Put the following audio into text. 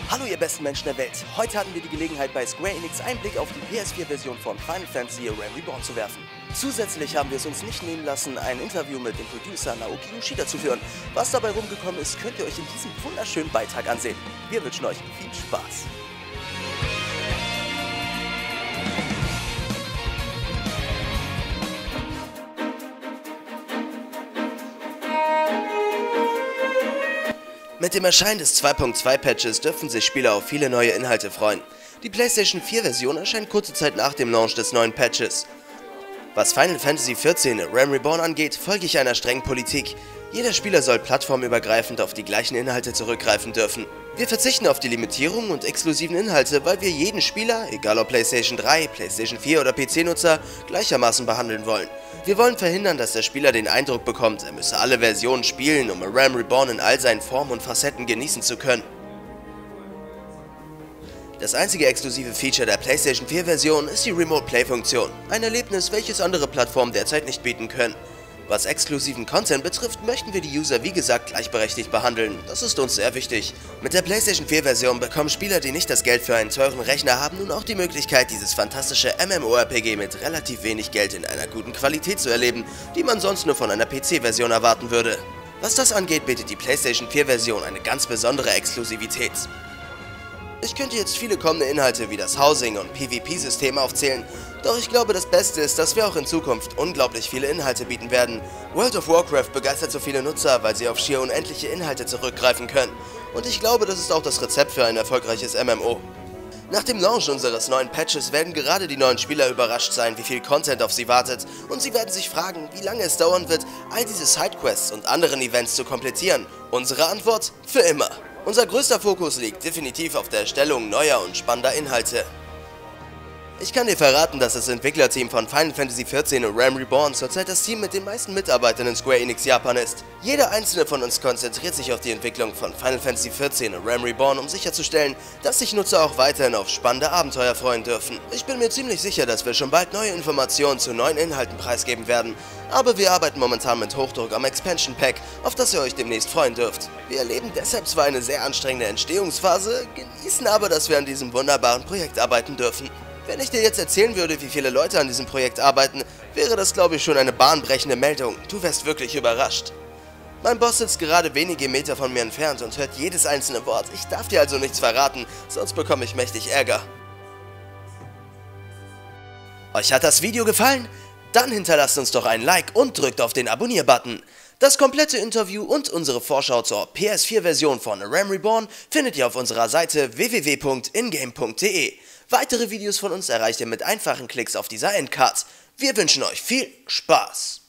Hallo ihr besten Menschen der Welt, heute hatten wir die Gelegenheit bei Square Enix einen Blick auf die PS4-Version von Final Fantasy Realm Reborn zu werfen. Zusätzlich haben wir es uns nicht nehmen lassen, ein Interview mit dem Producer Naoki Yoshida zu führen. Was dabei rumgekommen ist, könnt ihr euch in diesem wunderschönen Beitrag ansehen. Wir wünschen euch viel Spaß. Mit dem Erscheinen des 2.2 Patches dürfen sich Spieler auf viele neue Inhalte freuen. Die PlayStation 4 Version erscheint kurze Zeit nach dem Launch des neuen Patches. Was Final Fantasy XIV Realm Reborn angeht, folge ich einer strengen Politik. Jeder Spieler soll plattformübergreifend auf die gleichen Inhalte zurückgreifen dürfen. Wir verzichten auf die Limitierung und exklusiven Inhalte, weil wir jeden Spieler, egal ob PlayStation 3, PlayStation 4 oder PC-Nutzer, gleichermaßen behandeln wollen. Wir wollen verhindern, dass der Spieler den Eindruck bekommt, er müsse alle Versionen spielen, um Realm Reborn in all seinen Formen und Facetten genießen zu können. Das einzige exklusive Feature der PlayStation 4 Version ist die Remote Play Funktion, ein Erlebnis, welches andere Plattformen derzeit nicht bieten können. Was exklusiven Content betrifft, möchten wir die User wie gesagt gleichberechtigt behandeln, das ist uns sehr wichtig. Mit der PlayStation 4 Version bekommen Spieler, die nicht das Geld für einen teuren Rechner haben, nun auch die Möglichkeit, dieses fantastische MMORPG mit relativ wenig Geld in einer guten Qualität zu erleben, die man sonst nur von einer PC-Version erwarten würde. Was das angeht, bietet die PlayStation 4 Version eine ganz besondere Exklusivität. Ich könnte jetzt viele kommende Inhalte wie das Housing- und PvP-System aufzählen, doch ich glaube, das Beste ist, dass wir auch in Zukunft unglaublich viele Inhalte bieten werden. World of Warcraft begeistert so viele Nutzer, weil sie auf schier unendliche Inhalte zurückgreifen können. Und ich glaube, das ist auch das Rezept für ein erfolgreiches MMO. Nach dem Launch unseres neuen Patches werden gerade die neuen Spieler überrascht sein, wie viel Content auf sie wartet, und sie werden sich fragen, wie lange es dauern wird, all diese Sidequests und anderen Events zu komplettieren. Unsere Antwort? Für immer. Unser größter Fokus liegt definitiv auf der Erstellung neuer und spannender Inhalte. Ich kann dir verraten, dass das Entwicklerteam von Final Fantasy XIV und Realm Reborn zurzeit das Team mit den meisten Mitarbeitern in Square Enix Japan ist. Jeder einzelne von uns konzentriert sich auf die Entwicklung von Final Fantasy XIV und Realm Reborn, um sicherzustellen, dass sich Nutzer auch weiterhin auf spannende Abenteuer freuen dürfen. Ich bin mir ziemlich sicher, dass wir schon bald neue Informationen zu neuen Inhalten preisgeben werden, aber wir arbeiten momentan mit Hochdruck am Expansion Pack, auf das ihr euch demnächst freuen dürft. Wir erleben deshalb zwar eine sehr anstrengende Entstehungsphase, genießen aber, dass wir an diesem wunderbaren Projekt arbeiten dürfen. Wenn ich dir jetzt erzählen würde, wie viele Leute an diesem Projekt arbeiten, wäre das, glaube ich, schon eine bahnbrechende Meldung. Du wärst wirklich überrascht. Mein Boss sitzt gerade wenige Meter von mir entfernt und hört jedes einzelne Wort. Ich darf dir also nichts verraten, sonst bekomme ich mächtig Ärger. Euch hat das Video gefallen? Dann hinterlasst uns doch ein Like und drückt auf den Abonnier-Button. Das komplette Interview und unsere Vorschau zur PS4-Version von Realm Reborn findet ihr auf unserer Seite www.ingame.de. Weitere Videos von uns erreicht ihr mit einfachen Klicks auf dieser Endcard. Wir wünschen euch viel Spaß!